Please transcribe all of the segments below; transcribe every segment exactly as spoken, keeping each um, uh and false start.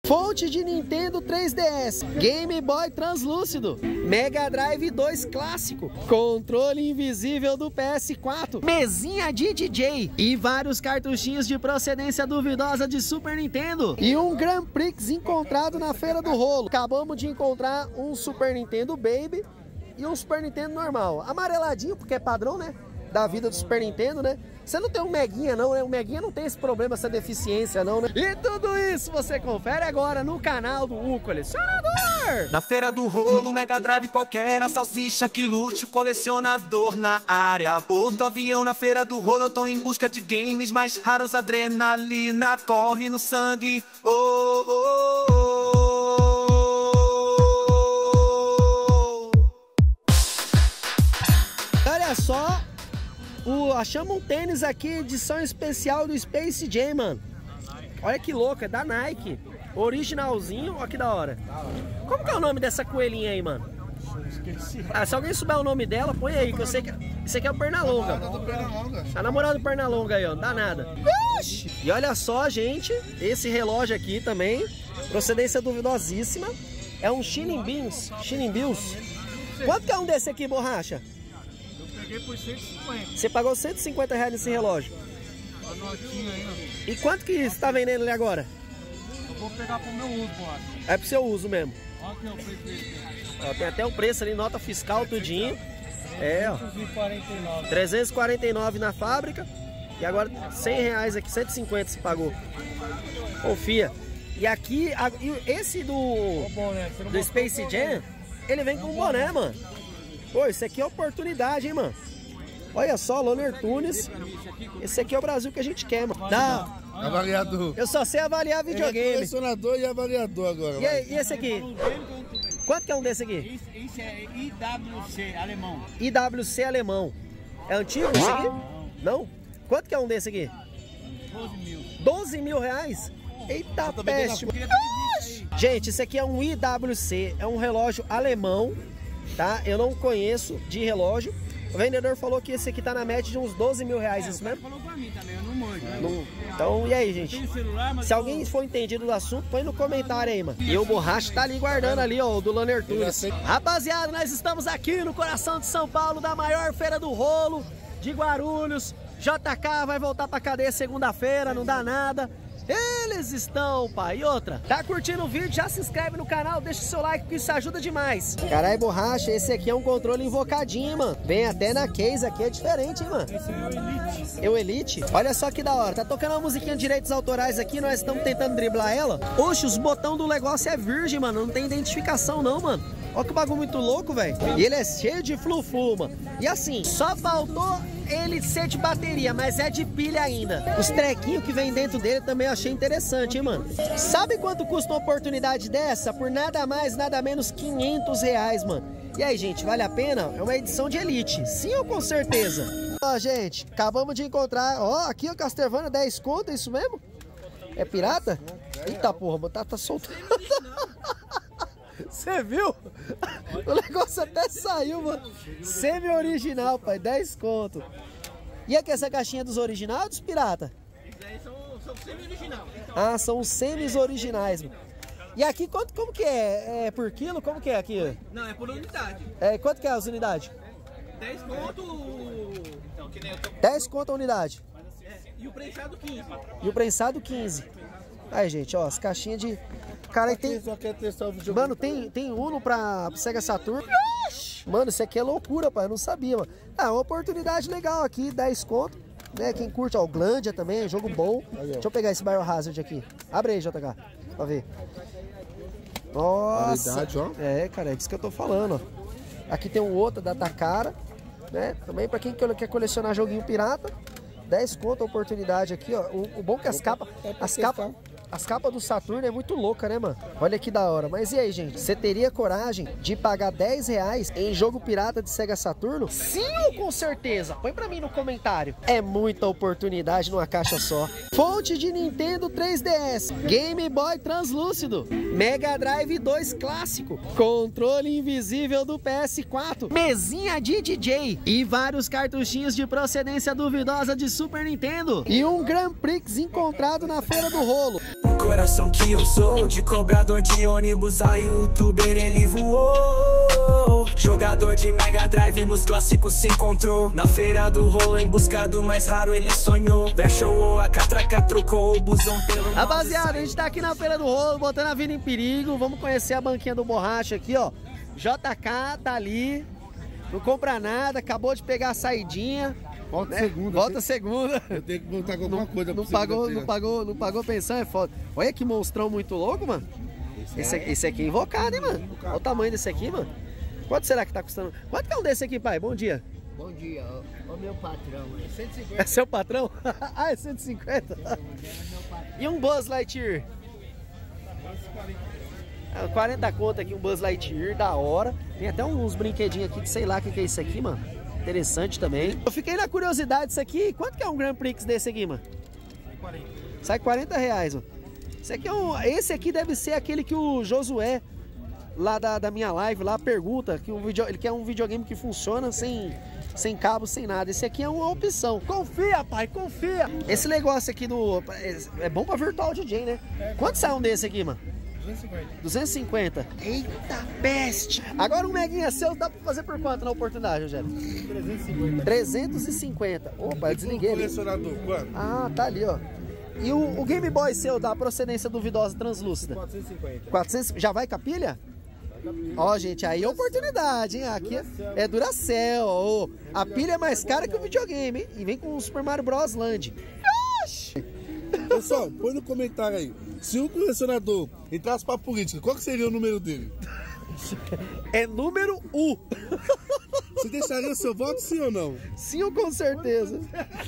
fonte de Nintendo três D S, Game Boy translúcido, Mega Drive dois clássico, controle invisível do P S quatro, mesinha de D J e vários cartuchinhos de procedência duvidosa de Super Nintendo e um Grand Prix encontrado na Feira do Rolo. Acabamos de encontrar um Super Nintendo Baby e um Super Nintendo normal, amareladinho porque é padrão, né, da vida do Super Nintendo, né? Você não tem um Meguinha não, né? O Meguinha não tem esse problema, essa deficiência não, né? E tudo isso você confere agora no canal do O Colecionador. Na Feira do Rolo, Mega Drive qualquer, a salsicha que lute, o colecionador na área. Bordo avião na Feira do Rolo, eu tô em busca de games mais raros, adrenalina corre no sangue. Oh, oh, oh. Olha só, o, achamos um tênis aqui, edição especial do Space Jam, mano. Olha que louco, é da Nike. Originalzinho, olha que da hora. Como que é o nome dessa coelhinha aí, mano? Ah, se alguém souber o nome dela, põe aí, que eu sei que esse aqui é o Pernalonga. A namorada do Pernalonga aí, ó, não dá nada. E olha só, gente, esse relógio aqui também, procedência duvidosíssima. É um Shilling Beans, Shilling Bills. Quanto que é um desse aqui, borracha? Peguei por cento e cinquenta. Você pagou cento e cinquenta reais nesse relógio. A notinha aí, ó. E quanto que você tá vendendo ele agora? Eu vou pegar pro meu uso, boa. É pro seu uso mesmo. Olha aqui o preço dele. Ó, tem até o preço ali, nota fiscal, tudinho. É, ó. trezentos e quarenta e nove. trezentos e quarenta e nove na fábrica. E agora cem reais aqui, cento e cinquenta você pagou. Confia. E aqui, a, e esse do, do Space Jam, ele vem com um boné, mano. Pô, isso aqui é oportunidade, hein, mano. Olha só, Loner Tunes. Esse aqui é o Brasil que a gente quer, mano. Não, Avaliador. eu só sei avaliar Ele é videogame. colecionador e avaliador agora. E, aí, e esse aqui? Quanto que é um desse aqui? Esse é I W C, alemão. I W C alemão. É antigo esse aqui? Não? Quanto que é um desse aqui? doze mil. doze mil reais? Eita peste. Gente, esse aqui é um I W C. É um relógio alemão, tá? Eu não conheço de relógio. O vendedor falou que esse aqui tá na média de uns doze mil reais, É, isso o cara mesmo? falou pra mim também, eu não manjo, né? Não. Então, e aí, gente? Tem celular, mas Se alguém for entendido do assunto, põe no comentário aí, mano. E o Borracha tá ali guardando ali, ó, o do Loner Tunes. Rapaziada, nós estamos aqui no coração de São Paulo, da maior feira do rolo de Guarulhos. J K vai voltar pra cadeia segunda-feira, não dá nada. Eles estão, pai. E outra, tá curtindo o vídeo? Já se inscreve no canal, deixa o seu like, que isso ajuda demais. Caralho, Borracha, esse aqui é um controle invocadinho, mano. Vem até na case aqui, é diferente, hein, mano. esse é o Elite. Eu Elite? Olha só que da hora. Tá tocando uma musiquinha de direitos autorais aqui, nós estamos tentando driblar ela. Oxe, os botões do negócio é virgem, mano. Não tem identificação não, mano. Olha que bagulho muito louco, velho. E ele é cheio de flufu, mano. E assim, só faltou ele ser de bateria, mas é de pilha ainda. Os trequinhos que vem dentro dele também eu achei interessante, hein, mano. Sabe quanto custa uma oportunidade dessa? Por nada mais, nada menos quinhentos reais, mano. E aí, gente, vale a pena? É uma edição de Elite. Sim ou com certeza? Ó, gente, acabamos de encontrar. Ó, aqui o Castlevania dez conto, é isso mesmo? É pirata? Eita porra, tá, tá soltando. Você viu? O negócio até saiu, mano. Semi-original, pai. dez conto. E aqui essa caixinha dos originais ou dos pirata? Esses aí são, são semi-original. Ah, são os semis originais, mano. E aqui, quanto, como que é? É por quilo? Como que é aqui? Não, é por unidade. É, quanto que é as unidades? dez conto. Então, que nem eu tô... dez conto a unidade. É, e o prensado quinze. E o prensado quinze. Aí, gente, ó, as caixinhas de... Cara, aí tem... Só quer testar o vídeo. Mano, tem, tem Uno pra Sega Saturn. Mano, isso aqui é loucura, pai. Eu não sabia, mano. Ah, uma oportunidade legal aqui, dez conto. Né? Quem curte, ó, o Glandia também, é jogo bom. Deixa eu pegar esse Biohazard aqui. Abre aí, J K, pra ver. Nossa. Qualidade, ó. É, cara, é disso que eu tô falando, ó. Aqui tem um outro da Takara, né? Também pra quem quer colecionar joguinho pirata. dez conto a oportunidade aqui, ó. O, o bom é que as capas... As capas... As capas do Saturno é muito louca, né, mano? Olha que da hora. Mas e aí, gente? Você teria coragem de pagar dez reais em jogo pirata de Sega Saturno? Sim ou com certeza? Põe pra mim no comentário. É muita oportunidade numa caixa só. Fonte de Nintendo três D S, Game Boy translúcido, Mega Drive dois clássico, controle invisível do P S quatro, mesinha de D J e vários cartuchinhos de procedência duvidosa de Super Nintendo e um Grand Prix encontrado na Feira do Rolo. O coração que eu sou, de cobrador de ônibus a youtuber ele voou. Jogador de Mega Drive nos clássicos se encontrou. Na feira do rolo em busca do mais raro ele sonhou. Fechou a catraca, trocou o busão pelo... Rapaziada, a gente tá aqui na feira do rolo, botando a vida em perigo. Vamos conhecer a banquinha do borracha aqui, ó. J K tá ali, não compra nada, acabou de pegar a saidinha. Volta né? segunda. Volta segunda. Eu tenho que voltar com alguma coisa. Não pagou, não pagou, não pagou pensão, é foda. Olha que monstrão muito louco, mano. Esse, é... esse aqui é invocado, hein, mano. Olha o tamanho desse aqui, mano. Quanto será que tá custando? Quanto que é um desse aqui, pai? Bom dia. Bom dia, ó, o meu patrão. É cento e cinquenta. É seu patrão? Ah, é cento e cinquenta? E um Buzz Lightyear? quarenta conto aqui, um Buzz Lightyear, da hora. Tem até uns brinquedinhos aqui que sei lá o que, que é isso aqui, mano. Interessante também. Eu fiquei na curiosidade disso aqui. Quanto que é um Grand Prix desse aqui, mano? Sai quarenta reais, mano. Esse aqui, é um, esse aqui deve ser aquele que o Josué, lá da, da minha live, lá pergunta que o video, ele quer um videogame que funciona sem, sem cabo, sem nada. Esse aqui é uma opção. Confia, pai, confia. Esse negócio aqui do... É bom pra Virtual D J, né? Quanto sai um desse aqui, mano? duzentos e cinquenta. Eita peste! Agora um meguinha seu dá pra fazer por quanto na oportunidade, Rogério? trezentos e cinquenta. trezentos e cinquenta. Opa, eu desliguei. Colecionador, quanto? Ah, tá ali, ó. E o, o Game Boy seu da procedência duvidosa translúcida? quatrocentos e cinquenta. quatrocentos, já vai com a pilha? Ó, gente, aí é oportunidade, hein? Aqui é Duracell. Ó. A pilha é mais cara que o videogame, hein? E vem com o Super Mario Bros. Land. Oxi! Pessoal, põe no comentário aí. Se um colecionador entrasse pra política, qual que seria o número dele? É número um. Você deixaria o seu voto, sim ou não? Sim, com certeza.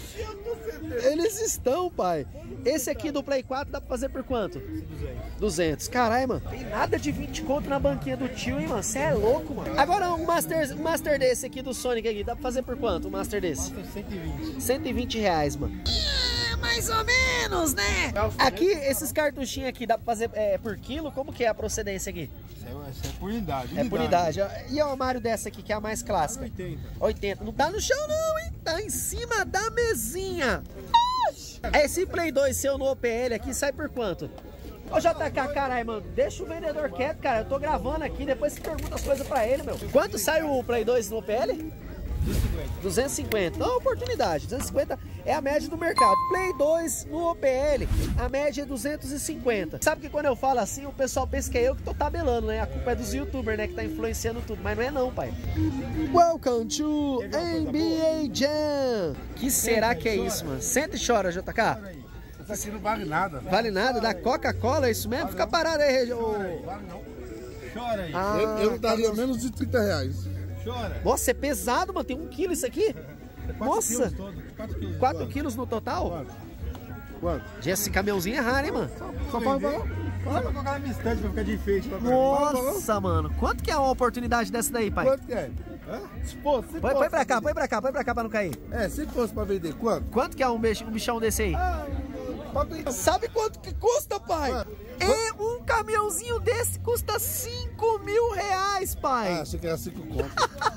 Eles estão, pai. Esse aqui do Play quatro dá pra fazer por quanto? duzentos. Caralho, mano. Tem nada de vinte conto na banquinha do tio, hein, mano? Você é louco, mano. Agora, um Master, um Master desse aqui do Sonic aqui, dá pra fazer por quanto? Um Master desse? cento e vinte. cento e vinte reais, mano. Mais ou menos, né? Aqui, esses cartuchinhos aqui, dá pra fazer é, por quilo? Como que é a procedência aqui? Isso é, isso é por unidade. É por unidade. E a Mario dessa aqui, que é a mais clássica? oitenta. oitenta. Não tá no chão não, hein? Tá em cima da mesinha. Esse Play dois seu no O P L aqui sai por quanto? Ô J K, caralho, mano, deixa o vendedor quieto, cara. Eu tô gravando aqui, depois você pergunta as coisas pra ele, meu. Quanto sai o Play dois no O P L? duzentos e cinquenta. Então, oportunidade. duzentos e cinquenta é a média do mercado. Play dois no O P L, a média é duzentos e cinquenta. Sabe que quando eu falo assim, o pessoal pensa que é eu que tô tabelando, né? A culpa é dos youtubers, né? Que tá influenciando tudo. Mas não é não, pai. Welcome to N B A Jam. Que será que é isso, mano? Senta e chora, J K. Isso aqui não vale nada. Vale nada? Da Coca-Cola, é isso mesmo? Fica parado aí, ô. Vale não. Chora aí. Ah, eu, eu daria tá... menos de trinta reais. Chora. Nossa, é pesado, mano. Tem um quilo isso aqui. Nossa. quatro quilos no total? Quanto? Quanto? Esse caminhãozinho é raro, hein, mano? Só pode falar. Só pra colocar na minha estante pra ficar de enfeite. Nossa, mano. Quanto que é uma oportunidade dessa daí, pai? Quanto que é? Hã? Se fosse, se Põe, fosse põe pra cá, põe pra cá, põe pra cá pra não cair. É, se fosse pra vender, quanto? Quanto que é um, bicho, um bichão desse aí? Ah, sabe quanto que custa, pai? Ah, e um caminhãozinho desse custa cinco mil reais, pai. Ah, achei que era cinco contos.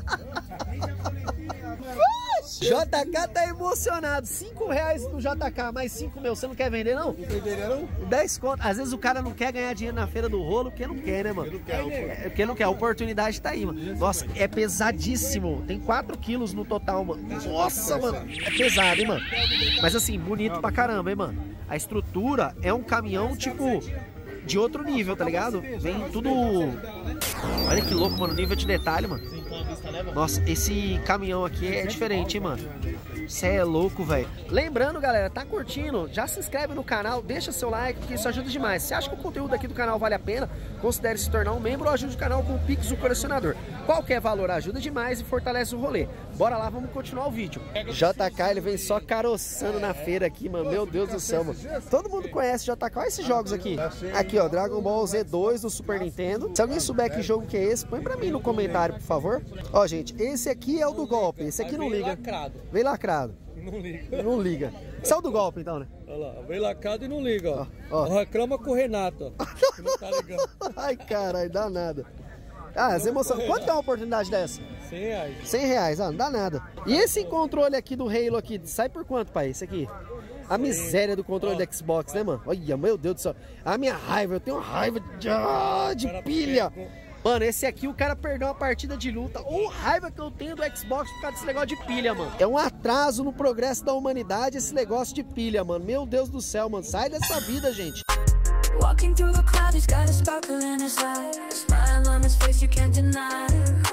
J K tá emocionado. cinco reais no J K, mais cinco mil. Você não quer vender, não? Não venderia, não? dez conto. Às vezes o cara não quer ganhar dinheiro na feira do rolo porque não quer, né, mano? Porque não quer, é, porque não quer. A oportunidade tá aí, mano. Nossa, é pesadíssimo. Tem quatro quilos no total, mano. Nossa, mano. É pesado, hein, mano? Mas assim, bonito pra caramba, hein, mano? A estrutura é um caminhão, tipo, de outro nível, tá ligado? Vem tudo... Olha que louco, mano. Nível de detalhe, mano. Nossa, esse caminhão aqui é diferente, hein, mano? Você é louco, velho. Lembrando, galera, tá curtindo? Já se inscreve no canal, deixa seu like, que isso ajuda demais. Se acha que o conteúdo aqui do canal vale a pena, considere se tornar um membro ou ajude o canal com o Pix do Colecionador. Qualquer valor ajuda demais e fortalece o rolê. Bora lá, vamos continuar o vídeo. J K, ele vem só caroçando na feira aqui, mano. Meu Deus do céu, mano. Todo mundo conhece J K. Olha esses jogos aqui. Aqui, ó, Dragon Ball Z dois do Super Nintendo. Se alguém souber que jogo que é esse, põe pra mim no comentário, por favor. Ó, gente, esse aqui é o do golpe. Esse aqui não liga. Vem lacrado. Não liga. Não liga. Esse é o do golpe, então, né? Olha lá, vem lacrado e não liga, ó. Ó, ó. Reclama com o Renato, ó. Que não tá ligando. Ai, caralho, dá nada. Ah, as emoções. Quanto que é uma oportunidade dessa? cem reais. cem reais, ah, não dá nada. E esse controle aqui do Halo aqui, sai por quanto, pai? Esse aqui? A miséria do controle do Xbox, né, mano? Olha, meu Deus do céu. A minha raiva, eu tenho raiva de, ah, de pilha. Mano, esse aqui o cara perdeu uma partida de luta. Ou raiva que eu tenho do Xbox por causa desse negócio de pilha, mano. É um atraso no progresso da humanidade esse negócio de pilha, mano. Meu Deus do céu, mano. Sai dessa vida, gente. Walking through the clouds, he's got a sparkle in his eye, a smile on his face you can't deny.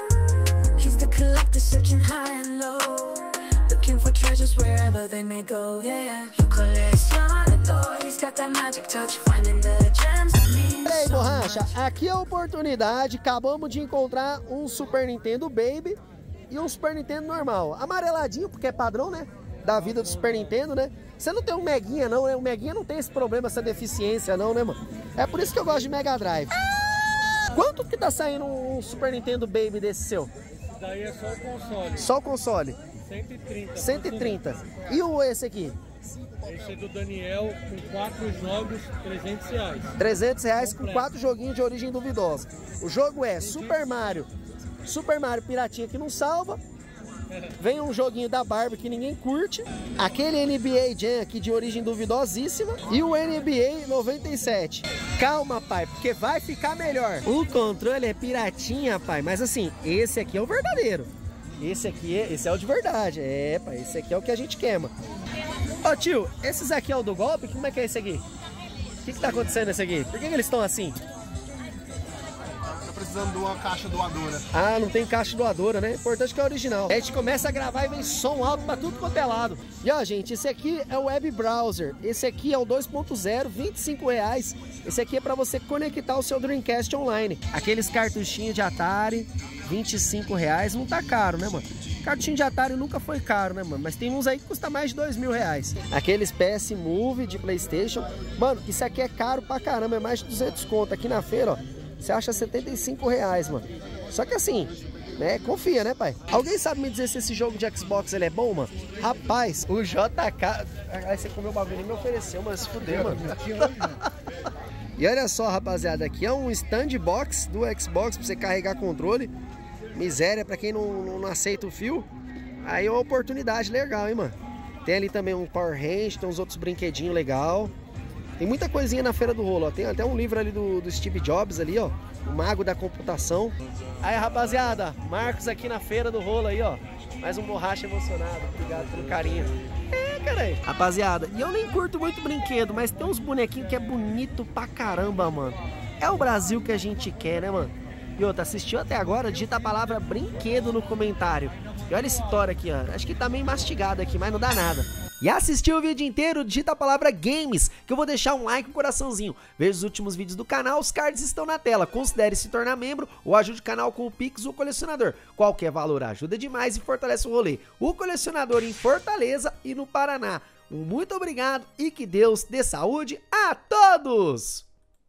He's the collector searching high and low, looking for treasures wherever they may go. Yeah, you colecionador, he's got that magic touch, finding the gems that mean Ei, so borracha, much. aqui é a oportunidade. Acabamos de encontrar um Super Nintendo Baby e um Super Nintendo normal. Amareladinho, porque é padrão, né? Da vida do Super Nintendo, né? Você não tem um Meguinha, não, né? O Meguinha não tem esse problema, essa deficiência, não, né, mano? É por isso que eu gosto de Mega Drive. Quanto que tá saindo um Super Nintendo Baby desse seu? Esse daí é só o console. Só o console? cento e trinta. cento e trinta. E o esse aqui? Esse é do Daniel, com quatro jogos, trezentos reais. trezentos reais com quatro joguinhos de origem duvidosa. O jogo é Super Mario. Super Mario Piratinha que não salva. Vem um joguinho da Barbie que ninguém curte. Aquele N B A Jam aqui de origem duvidosíssima. E o N B A noventa e sete. Calma, pai, porque vai ficar melhor. O controle é piratinha, pai. Mas assim, esse aqui é o verdadeiro. Esse aqui é, esse é o de verdade. É, pai, esse aqui é o que a gente queima. Ô tio, esses aqui é o do golpe? Como é que é esse aqui? O que que tá acontecendo esse aqui? Por que que eles estão assim? Precisando de uma caixa doadora. Ah, não tem caixa doadora, né? Importante que é original. A gente começa a gravar e vem som alto pra tudo quanto é lado. E ó, gente, esse aqui é o Web Browser. Esse aqui é o dois ponto zero, vinte e cinco reais. Esse aqui é pra você conectar o seu Dreamcast online. Aqueles cartuchinhos de Atari, vinte e cinco reais. Não tá caro, né, mano? Cartuchinho de Atari nunca foi caro, né, mano? Mas tem uns aí que custa mais de dois mil reais. Aqueles P S Move de PlayStation. Mano, isso aqui é caro pra caramba. É mais de duzentos conto. Aqui na feira, ó, você acha setenta e cinco reais, mano. Só que assim, né? Confia, né, pai? Alguém sabe me dizer se esse jogo de Xbox ele é bom, mano? Rapaz, o J K... Aí você comeu o bagulho e me ofereceu, mas se fuder, mano. E olha só, rapaziada, aqui é um stand box do Xbox pra você carregar controle. Miséria pra quem não, não, não aceita o fio. Aí é uma oportunidade legal, hein, mano. Tem ali também um Power Range, tem uns outros brinquedinhos legal. Tem muita coisinha na Feira do Rolo, ó. Tem até um livro ali do, do Steve Jobs ali, ó. O mago da computação. Aí, rapaziada, Marcos aqui na Feira do Rolo aí, ó. Mais um borracha emocionado. Obrigado pelo carinho. É, caralho. Rapaziada, e eu nem curto muito brinquedo, mas tem uns bonequinhos que é bonito pra caramba, mano. É o Brasil que a gente quer, né, mano? E outra, assistiu até agora? Digita a palavra brinquedo no comentário. E olha esse Thor aqui, ó. Acho que tá meio mastigado aqui, mas não dá nada. E assistiu o vídeo inteiro, digita a palavra games, que eu vou deixar um like e um coraçãozinho. Veja os últimos vídeos do canal, os cards estão na tela. Considere se tornar membro ou ajude o canal com o Pix ou colecionador. Qualquer valor ajuda demais e fortalece o rolê. O colecionador em Fortaleza e no Paraná. Um muito obrigado e que Deus dê saúde a todos!